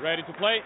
Ready to play.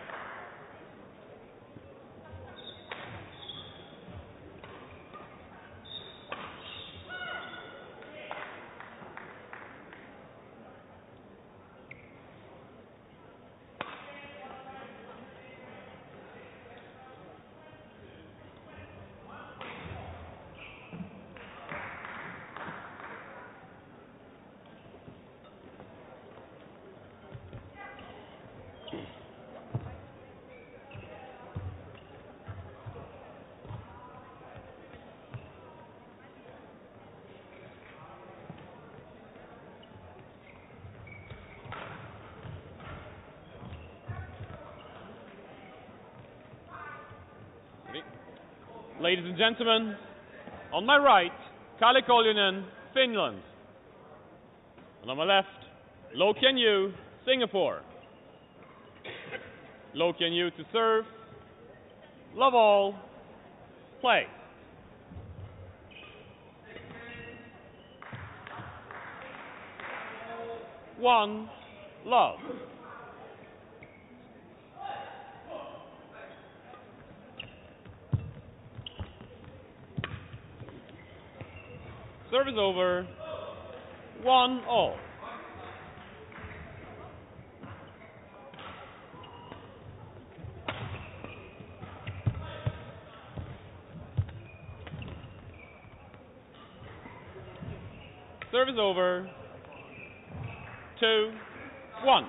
Ladies and gentlemen, on my right, Kalle Koljonen, Finland. And on my left, Loh Kean Yew, Singapore. Loh Kean Yew to serve. Love all. Play. One, love. Service over. 1-all. Service over. 2-1.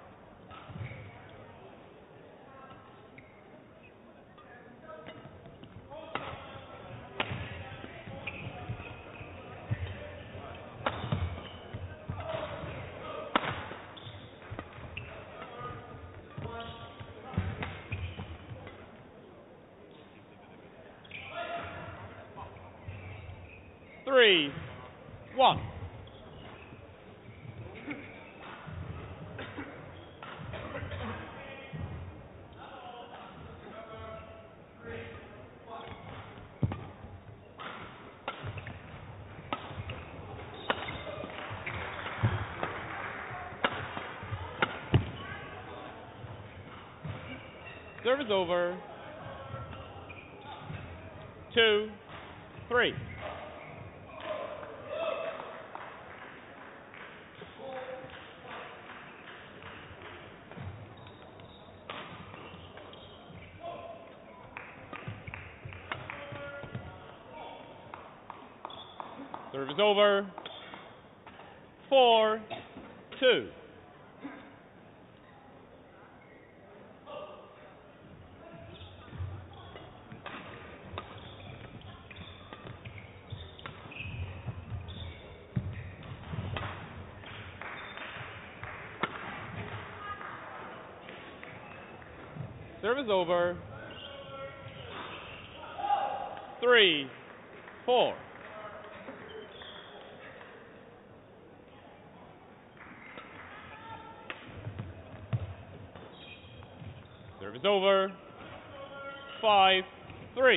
Three, 1. Service over. 2-3. Service over. 4-2. Service over. 3-4. Service over. 5-3.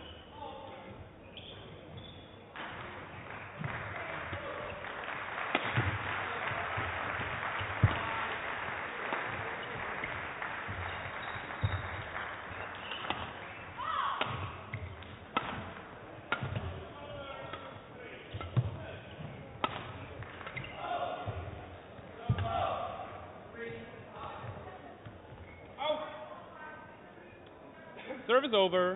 Service over.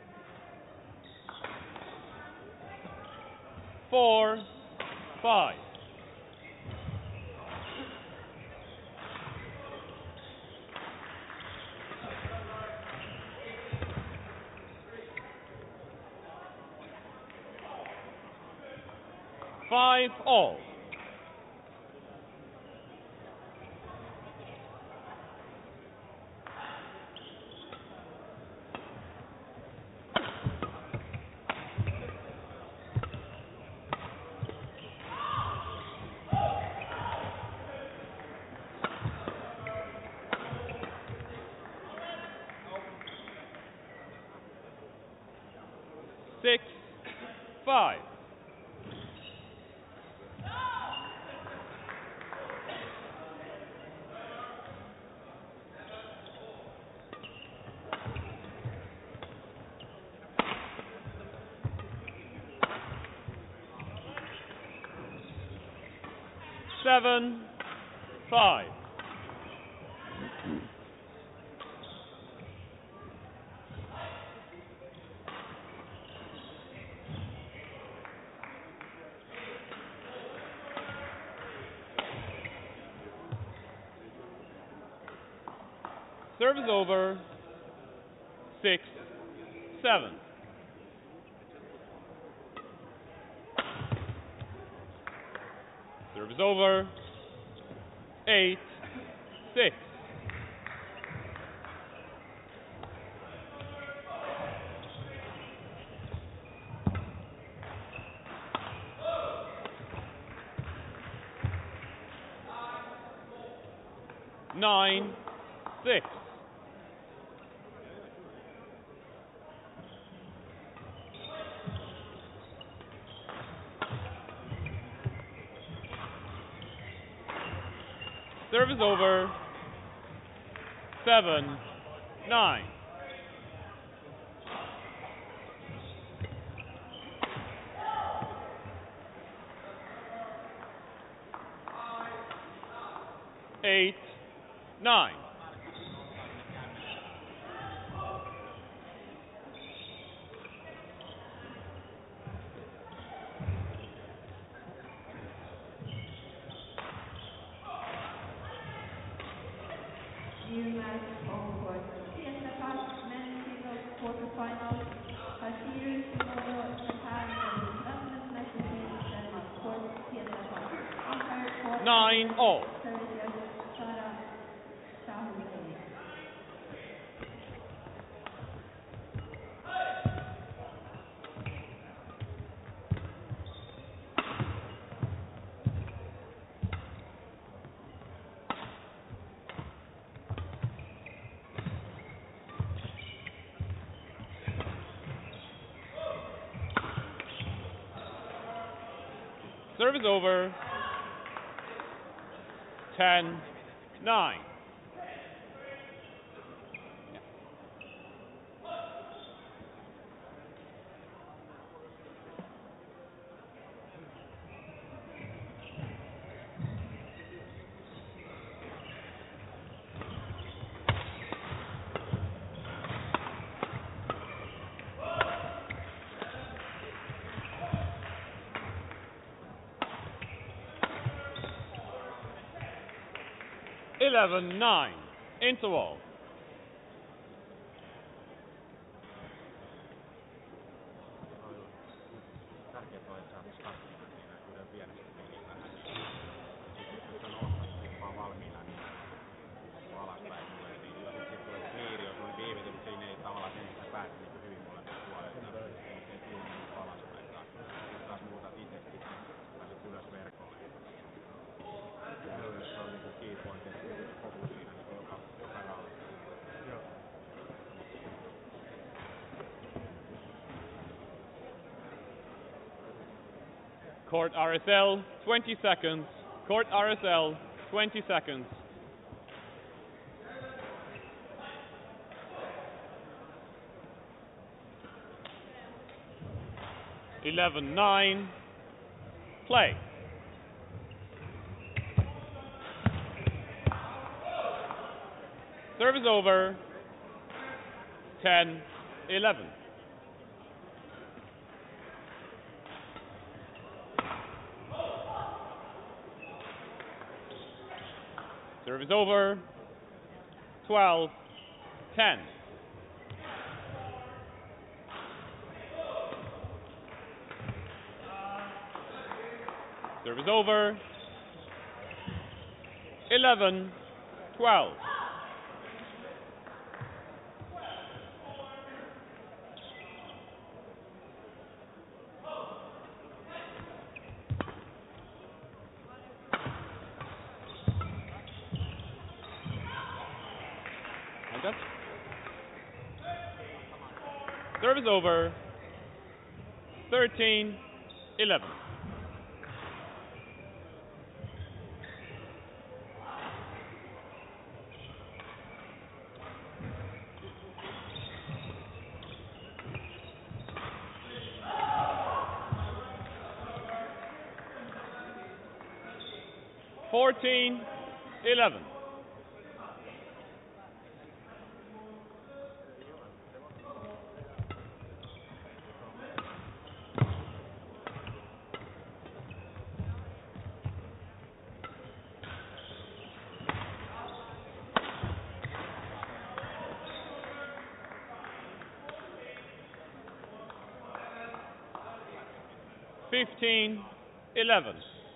4-5. Five all. Six, 5. 7-5. Service over. 6-7. Service over. 8-6. Nine, 6. Service over. 7-9. Eight, 9. New match on court. Fiesta Cup men's singles quarterfinals. Hasiru Shimono, Japan versus London Massachusetts, Denmark. Court Fiesta Cup. Umpire court. 9-all. Sergio Sara Shahulay. Service over. 10-9. Eleven, 9. Interval. Court RSL, 20 seconds. Court RSL, 20 seconds. Eleven, 9. Play. Service over. 10-11. Service over. 12-10. Service over. 11-12. Service over. 13-11. 14-11. Fifteen, 11.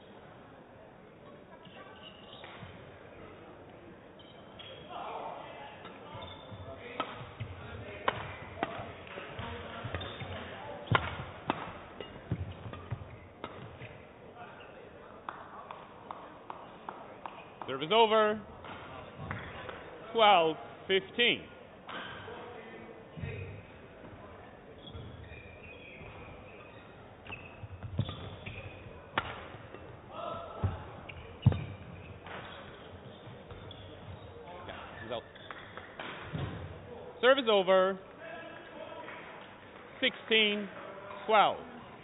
Service over. 12-15. Service over. 16-12.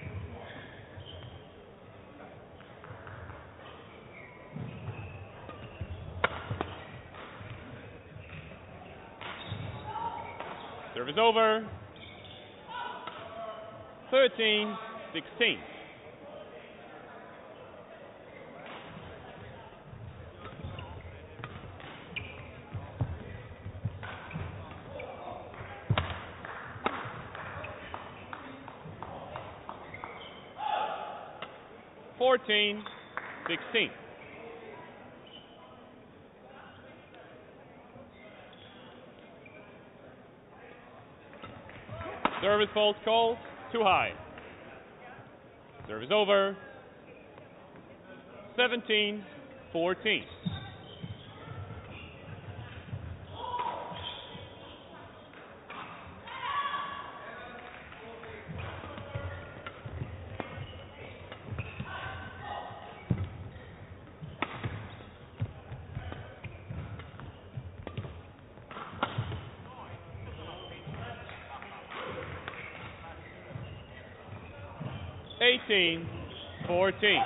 Service over. 13-16. Fourteen, 16. Service fault called, too high. Service over. 17-14. Eighteen, 14.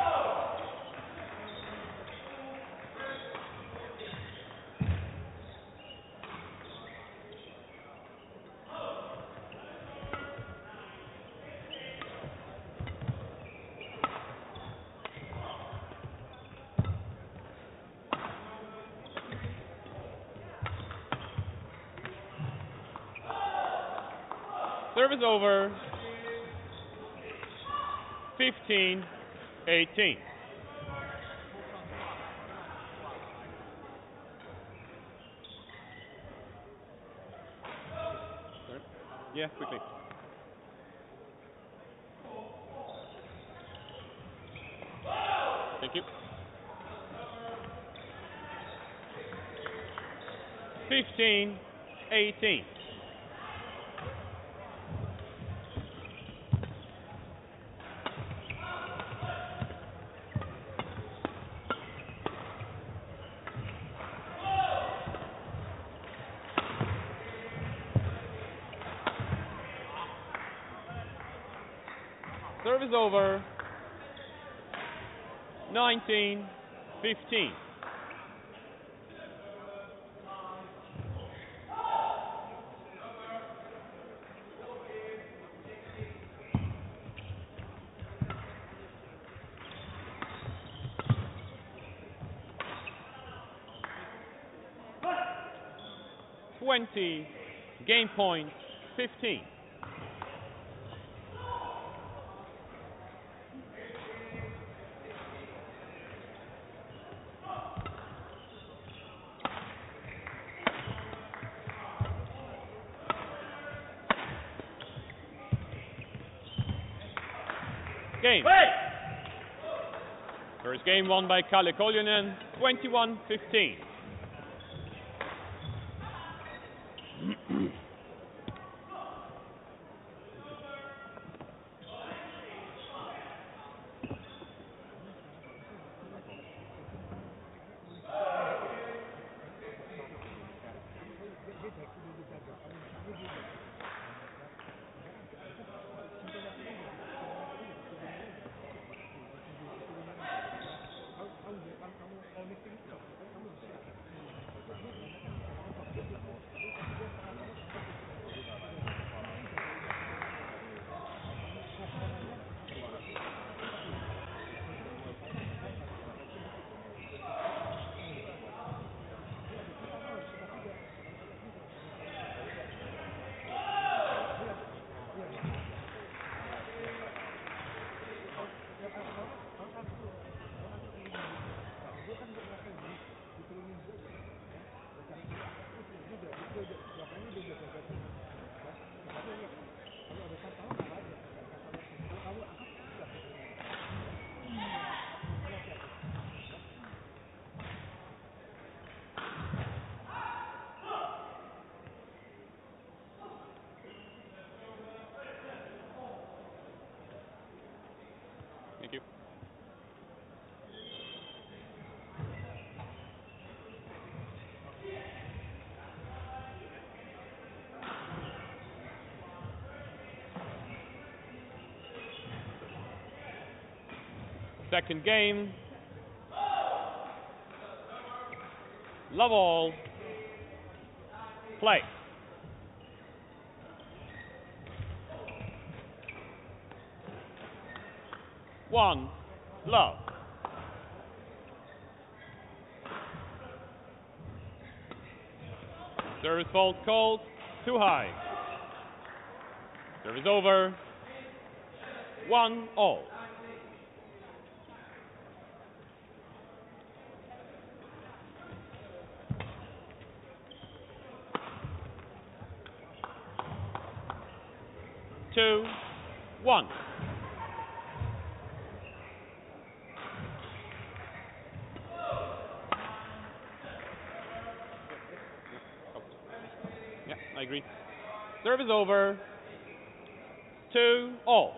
Service over. 15-18. Yeah, quickly. Thank you. 15-18. Service over. 19-15. Game point 15. Game. First game won by Kalle Koljonen, 21-15. Second game. Love all. Play. One. Love. Service fault called. Too high. Service over. 1-all. Two, 1. Yeah, I agree. Service over. 2-all.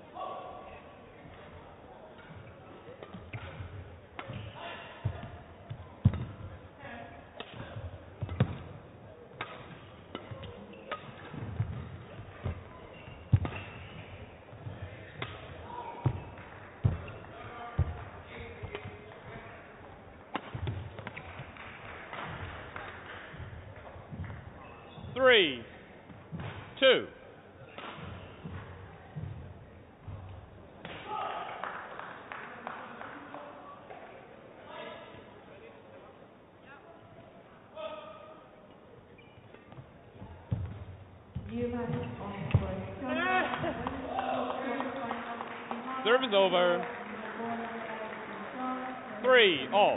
Three, 2. You have it on for Service over. 3-all.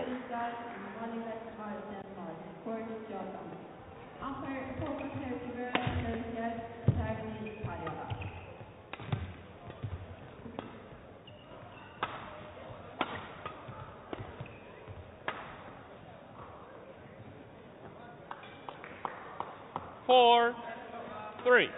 Four, 3.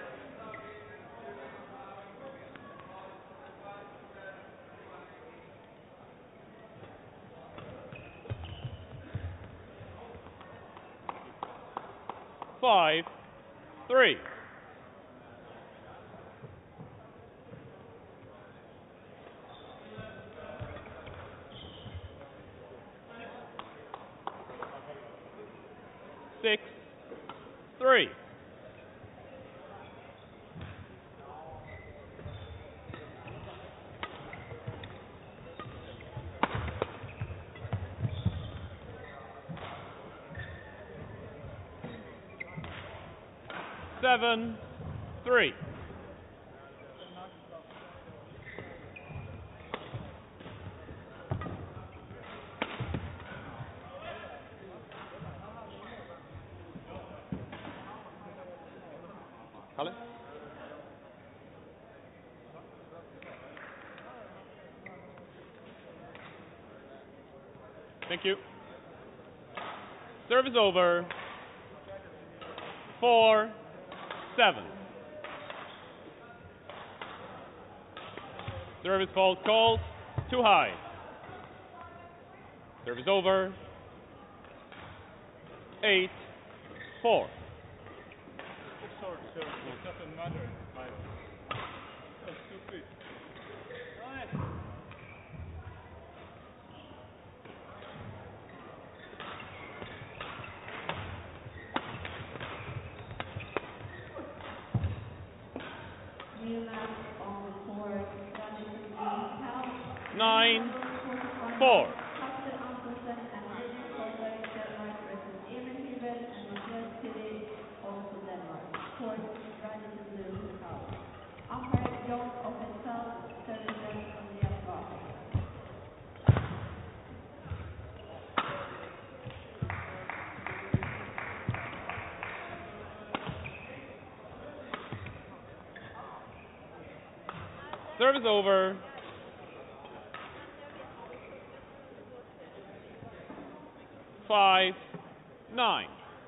Five, 3. Six, 3. Seven, 3. Kalle? Thank you. Service over. 4, 7. Service fault called. Too high. Service over. 8, 4. Short service, it doesn't matter. That's stupid. You have on for 9, 4. Service over. 5, 9.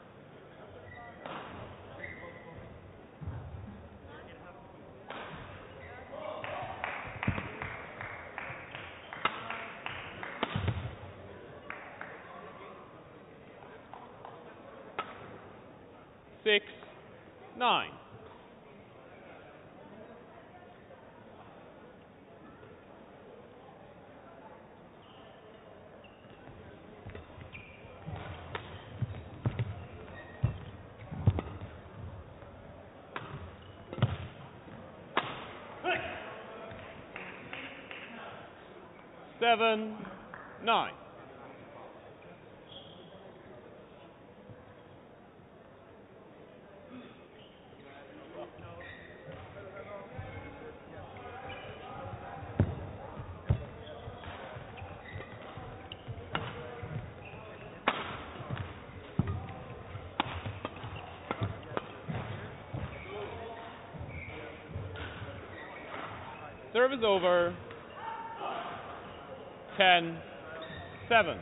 Six, 9. 7-9. Service over. 10-7.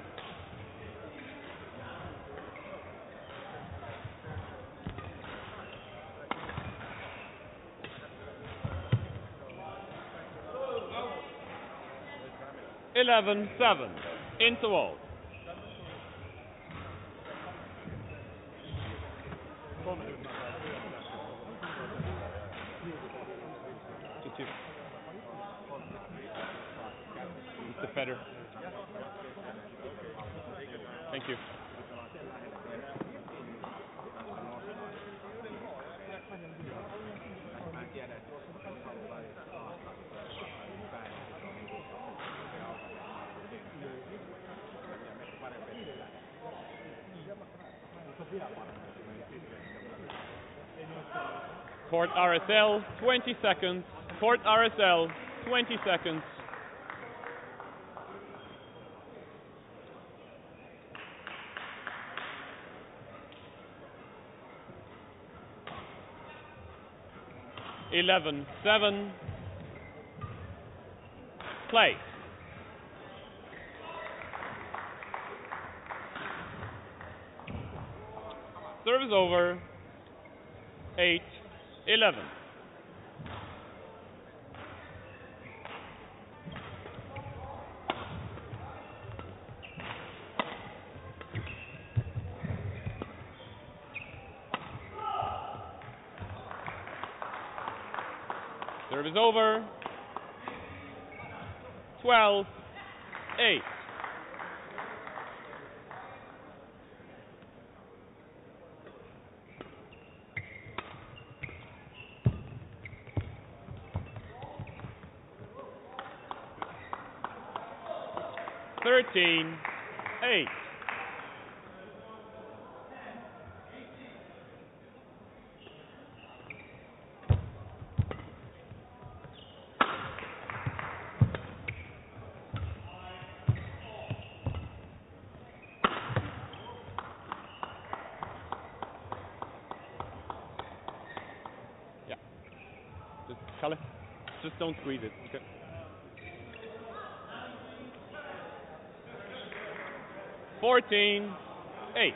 Eleven, 7. Interval. Mr. Feder. Thank you. Court RSL, 20 seconds. Court RSL, 20 seconds. Eleven, 7. Play. Service over. 8-11. Service over. 12-8. Thirteen, 8. Yeah. Just Kalle, just don't squeeze it. Okay. Fourteen, 8.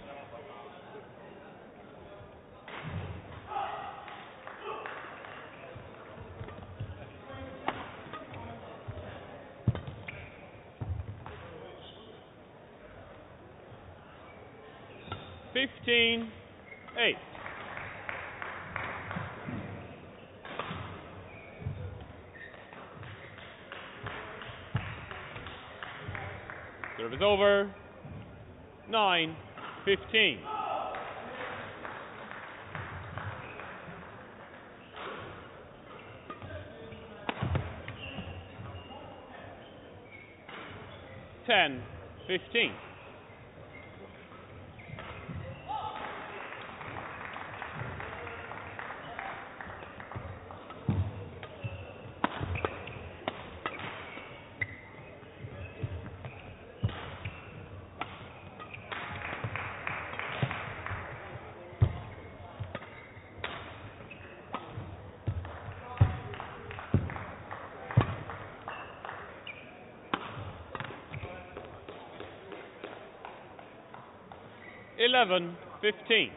Fifteen, 8. Service over. 9-15. Ten, 15. Eleven, 15.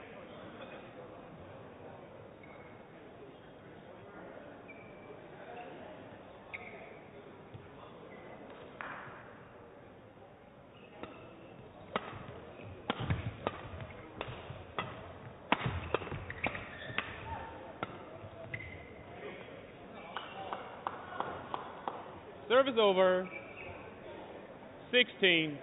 Service over. 16-11.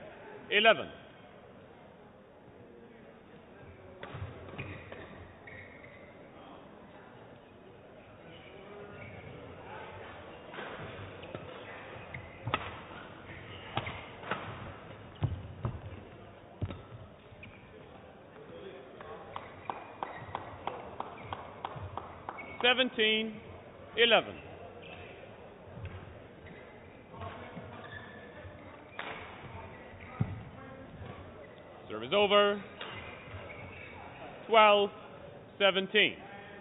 17-11. Service over. 12-17.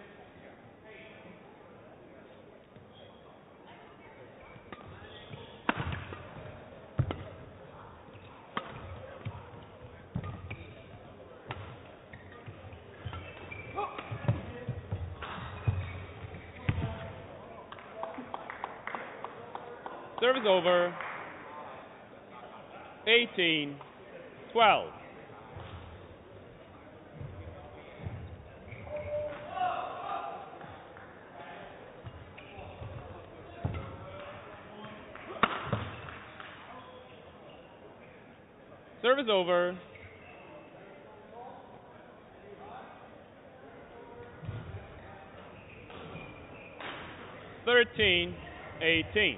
Service over. 18-12. Service over. 13-18.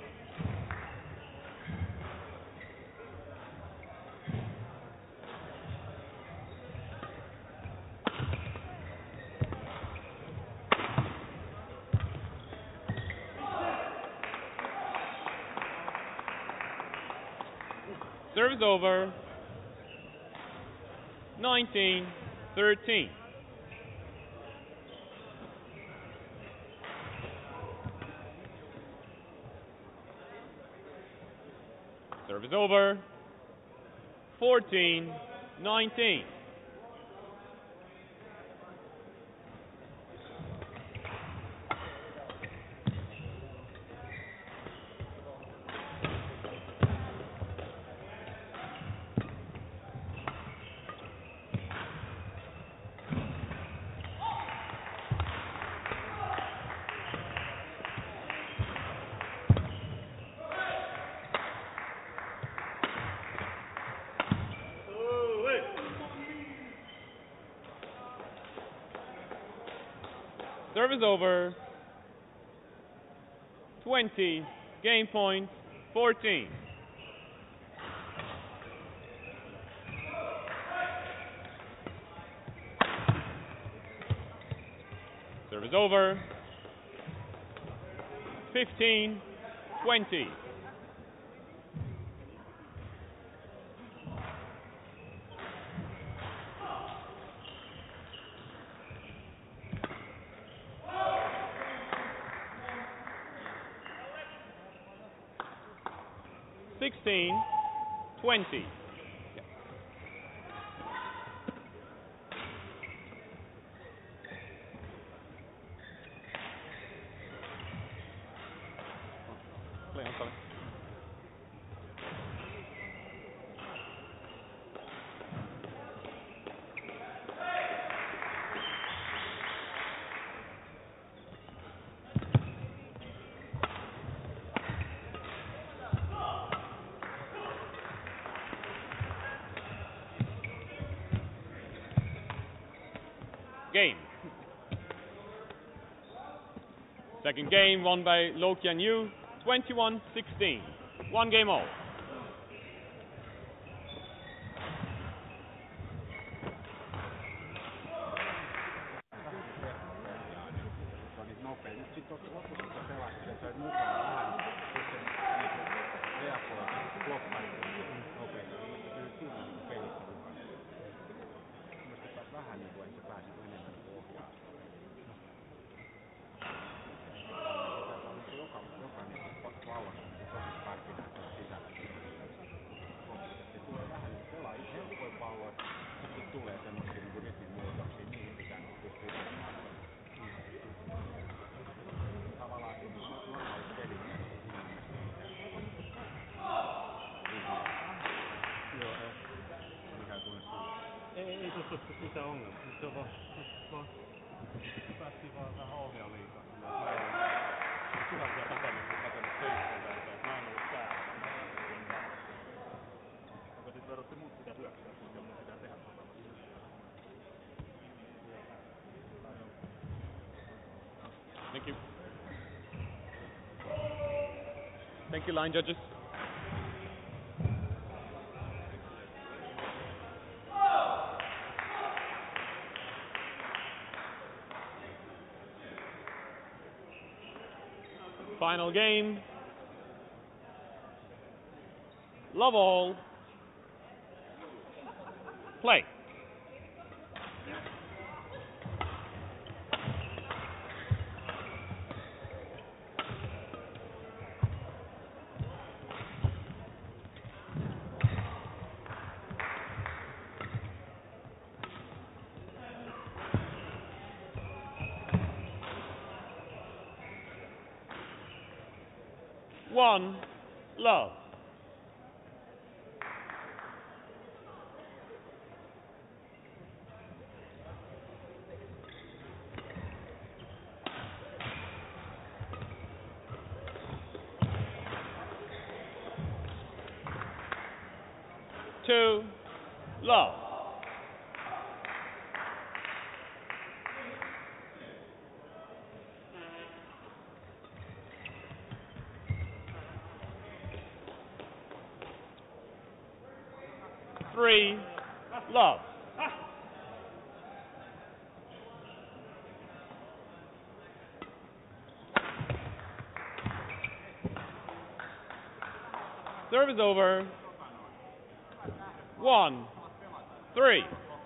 Service over. 19-13. Service over. 14-19. Service over. 20. Game point. 14. Service over. 15-20. Sixteen, 20. Play on, sorry. Game. Second game won by Loh Kean Yew, 21-16. 1 game all. Ei tuossa mitään ongelmaa. Se on vaan päästiin vaan vähän ohjaa liikaa. Tuhansia rakennusta töissä. Mä en ollut täällä. Mutta sit verratti muut pitää hyökkää, koska mun pitää tehdä tota. Thank you. Thank you, line judges. Final game. Love all. Play. One, love. Two, love. Three, love. Serve is over. 1-3.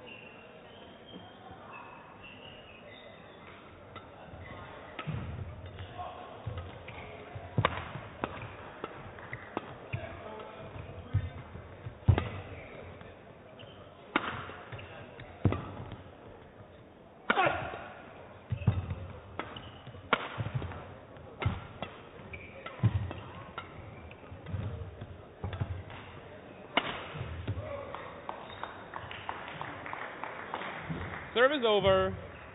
Serve is over.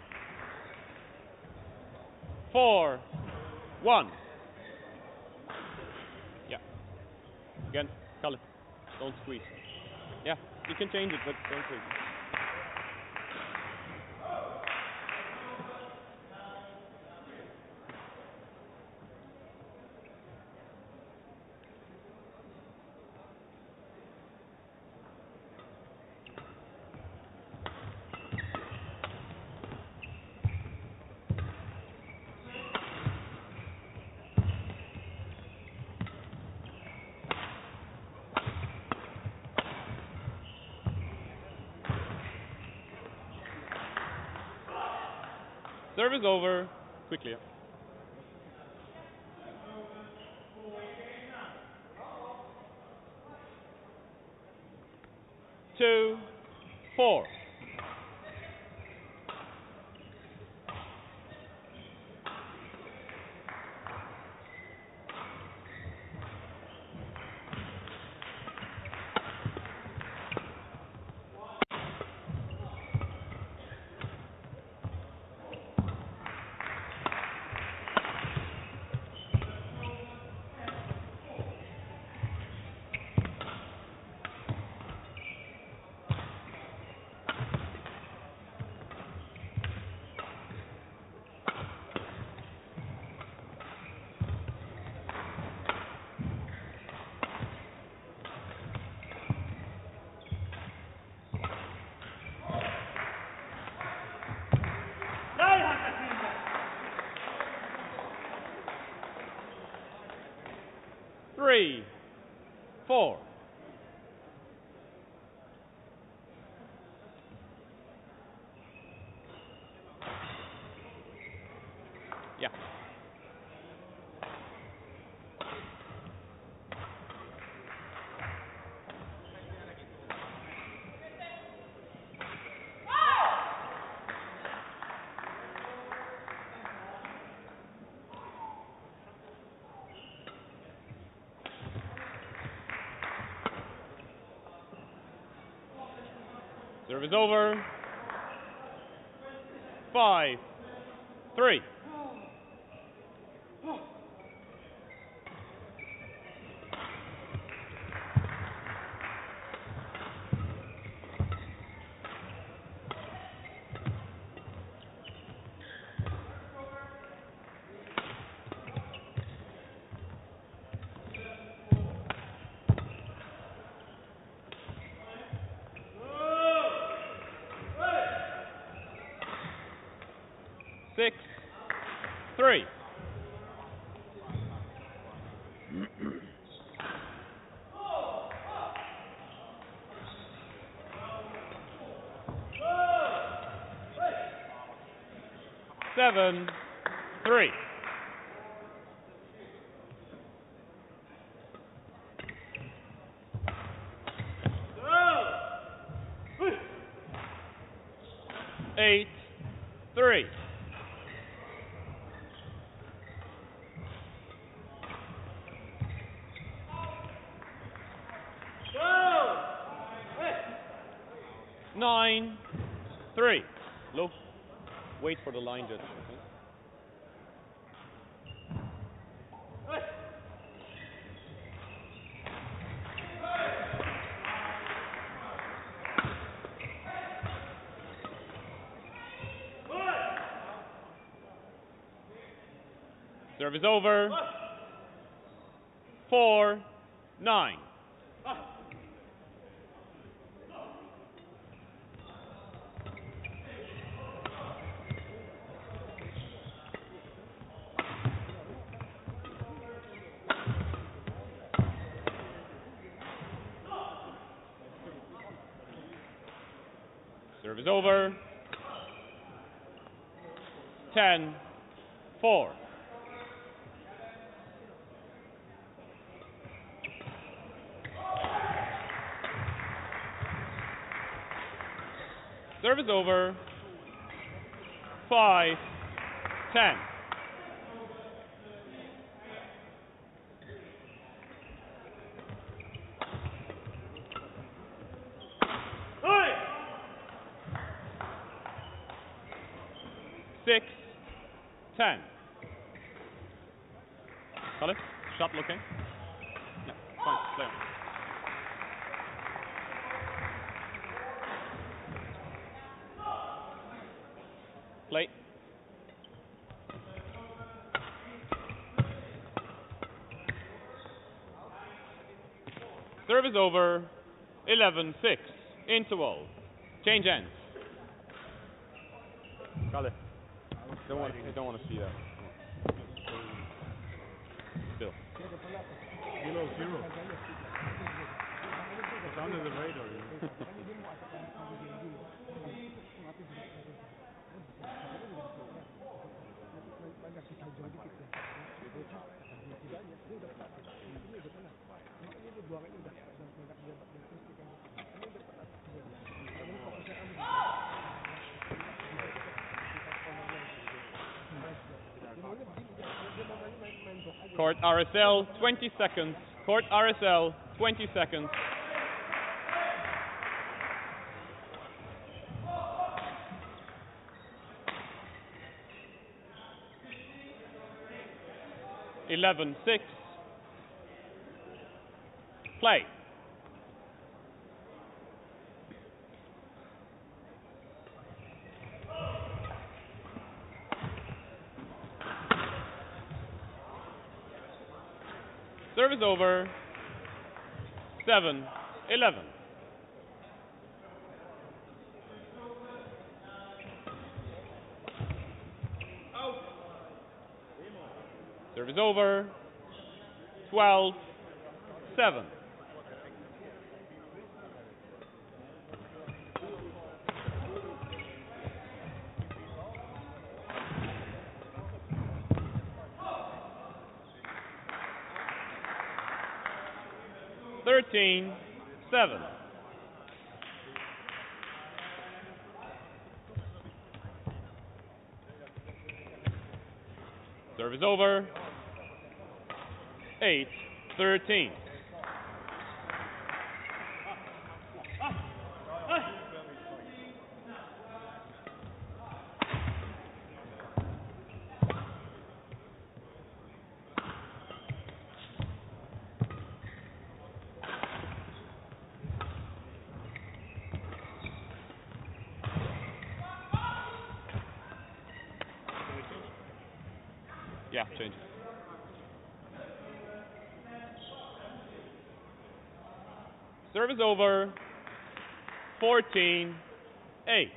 4-1. Yeah. Again, Kalle, don't squeeze. Yeah, you can change it, but don't squeeze. Serve is over. Quickly. Yeah. 2-4. Three, 4. Yeah. Serve is over. 5-3. Six, 3. 7, 3. Eight, 3. Nine, 3. Low. Wait for the line judge. Service over. 4, 9. Service over. 10, 4. Service over. 5, 10. Six, 10. Kalle, shot looking. Yeah, fine, play on. Play. Service over. 11, 6. Interval. Change ends. Kalle, I don't want to see that. Still. Below 0. It's under the radar. Court RSL, 20 seconds. Court RSL, 20 seconds. Eleven, 6. Play. Service over. 7, 11. Service over. 12, 7. Thirteen, 7. Service over. 8, 13. Yeah, change. Service over. 14, 8.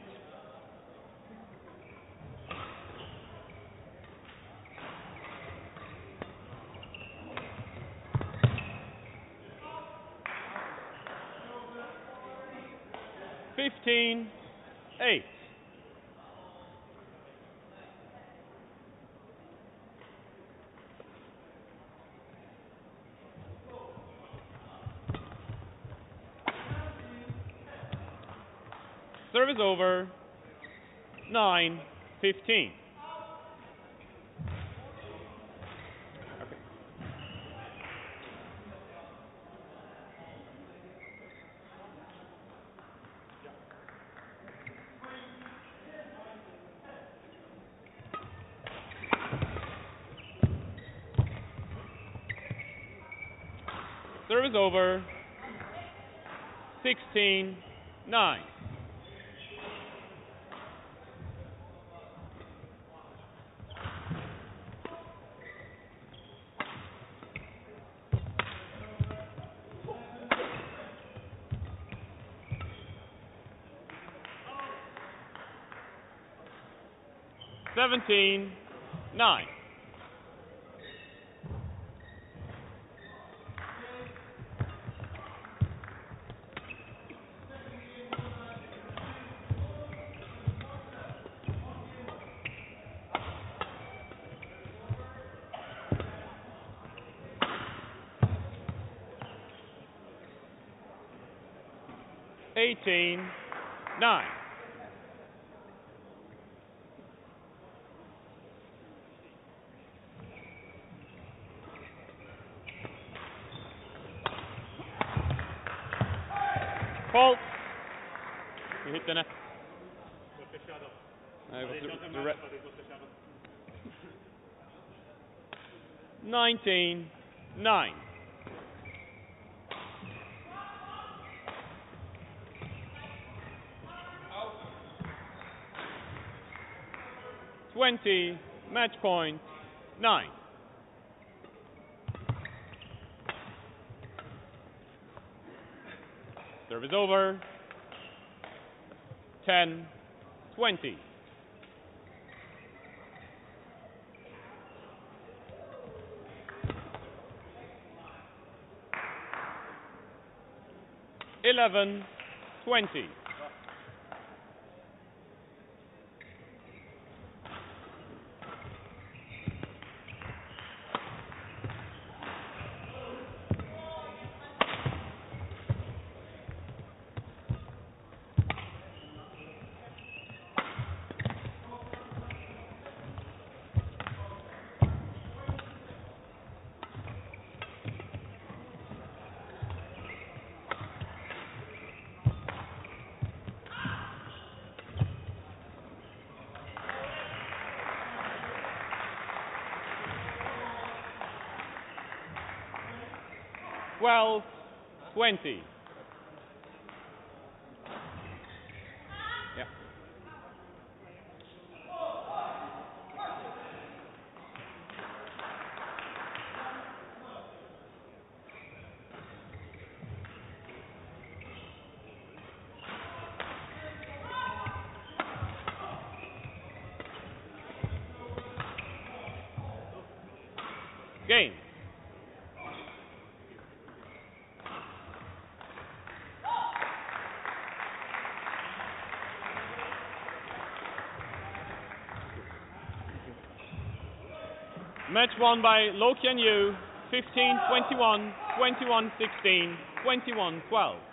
15-8. Service over. 9-15. Service over. 16-9. Seventeen, 9. Eighteen, 9. Fault. You hit the net. Was the shadow. It was It doesn't the matter, but it was the shadow. 19-9. Match point 9. Service over. 10-20. Eleven, 20. Twelve, 20. Yeah. Game. Match won by Loh Kean Yew, 15-21, 21-16, 21-12.